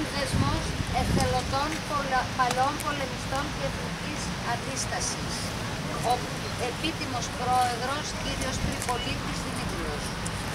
Σύνδεσμος Εθελοντών Παλαιών Πολεμιστών και Εθνικής Αντίστασης. Ο επίτιμος πρόεδρος, κύριος Τριπολίτης Δημήτριος.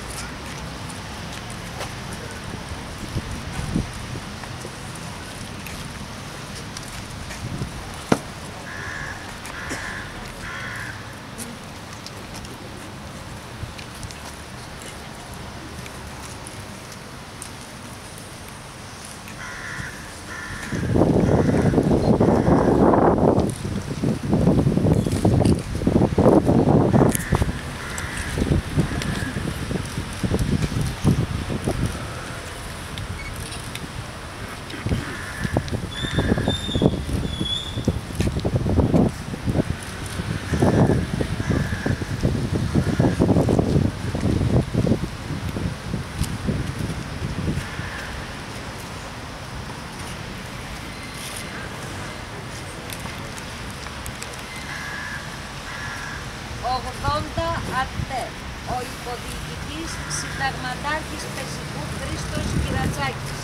ΑΤΕ, ο υποδιοικητής συνταγματάρχης Πεζικού Χρήστος Κυρατσάκης.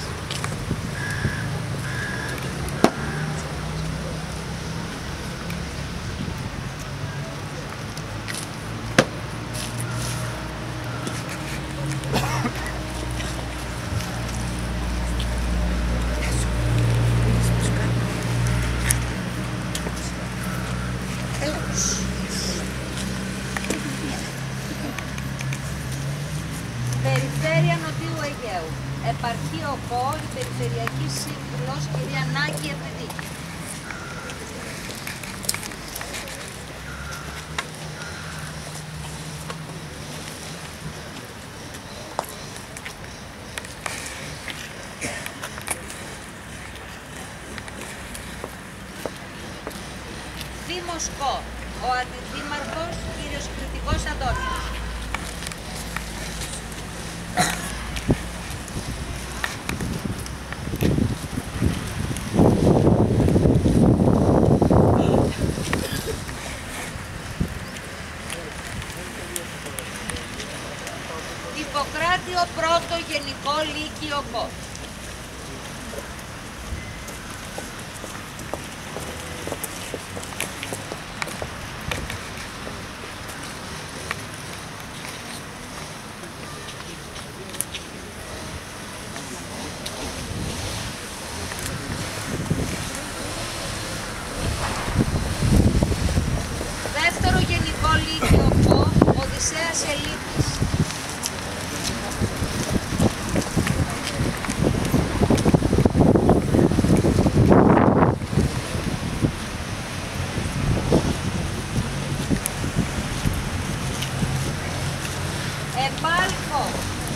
Περιφέρεια Νοτιού Αιγαίου. Επαρχή ΟΚΟ, η Περιφερειακή Σύμβουλος, κυρία Νάκη Επιδίκη. Δήμος ΚΟ, ο Αντιδήμαρχος, κύριος Κρητικός Αντώνης. Ιπποκράτιο Πρώτο Γενικό Λύκειο ΚΟ. Δεύτερο Γενικό Λύκειο ΚΟ, Οδυσσέας Ελίτης. Επάλκο.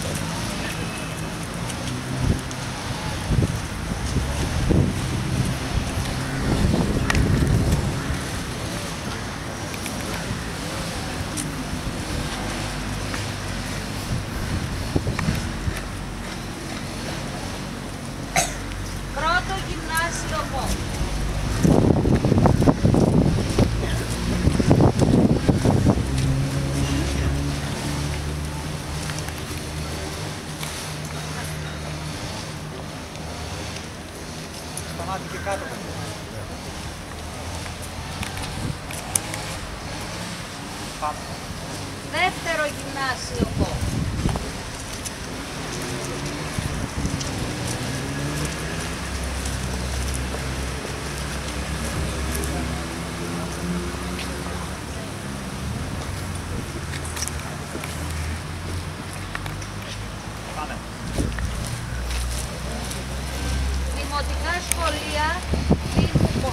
Πρώτο Γυμνάσιο ΚΟ. Σταμάτη και κάτω. Πάμε. Δεύτερο Γυμνάσιο ΚΟ. Πάμε. Δημοτικά Σχολεία Δήμου ΚΟ.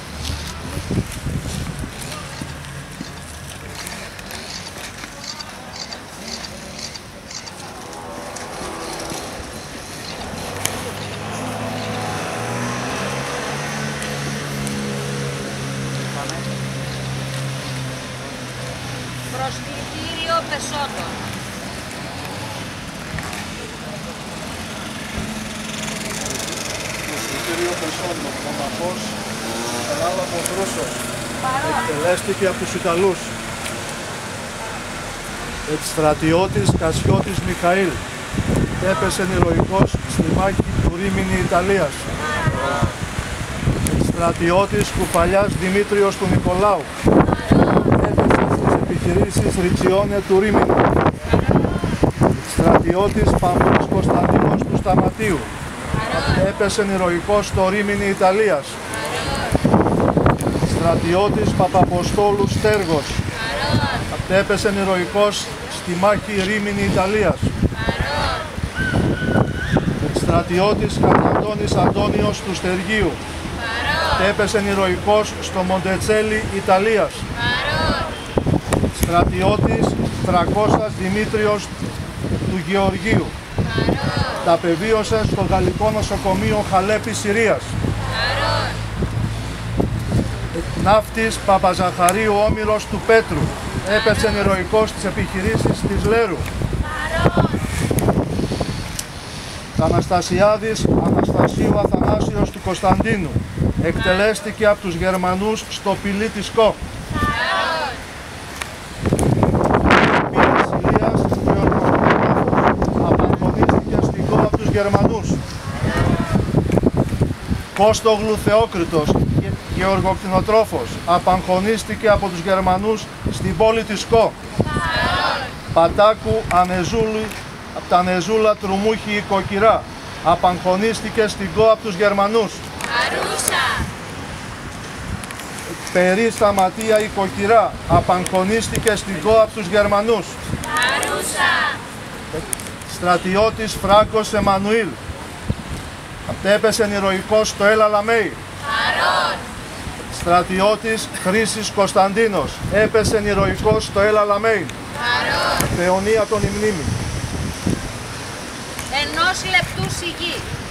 Πάμε. Προσκλητήριο Πεσότων. Προσκλητήριο Πεσότων, μοναχός Ελλάδαμος Ρούσος. Παρόν. Εκτελέστηκε από τους Ιταλούς. Στρατιώτης Κασιώτης Μιχαήλ. Έπεσε ηρωικός στη μάχη του Ρήμινη Ιταλίας. Στρατιώτης Κουφαλιάς Δημήτριος του Νικολάου. Έπεσε στις επιχειρήσεις Ριτσιόνε του Ρήμινη. Στρατιώτης Παύλος Κωνσταντίνος του Σταματίου. Έπεσε ηρωικός στο Ρήμινη Ιταλίας. Στρατιώτης Παπαποστόλου Στέργος. Έπεσε ηρωικός στη μάχη Ρήμινη Ιταλίας. Στρατιώτης Καταντώνης Αντώνιος του Στεργίου. Έπεσε ηρωικός στο Μοντετσέλι Ιταλίας. Στρατιώτης Τρακώστας Δημήτριος του Γεωργίου. Τα πεβίωσε στο Γαλλικό Νοσοκομείο Χαλέπη Συρίας. Ναύτης Παπαζαχαρίου Όμηρος του Πέτρου. Έπεσε ηρωικός στις επιχειρήσεις της Λέρου. Αναστασιάδης Αναστασίου Αθανάσιος του Κωνσταντίνου. Εκτελέστηκε από τους Γερμανούς στο Πηλί της Κο. Ηλίας απαγχωνίστηκε στην Κο από τους Γερμανούς. Κώστογλου Θεόκριτος, γεωργοκτηνοτρόφος, απαγχωνίστηκε από τους Γερμανούς στην πόλη της Κο. Πατάκου Ανεζούλη, από τα Νεζούλα Τρουμούχη η Κοκκυρά, απαγχωνίστηκε στην Κο από τους Γερμανούς. Αρούσα. Περί Σταματία η Κοκκυρά, απαγχωνίστηκε στην Κο από τους Γερμανούς. Αρούσα. Στρατιώτης Φράγκος Εμμανουήλ, έπεσε ηρωικός στο Έλα Λαμέι. Αρών. Στρατιώτης Χρήσης Κωνσταντίνος, έπεσε ηρωικός στο Έλα Λαμέι. Αρών. Θεωνία τον ημνήμη. 1 λεπτού σιγή.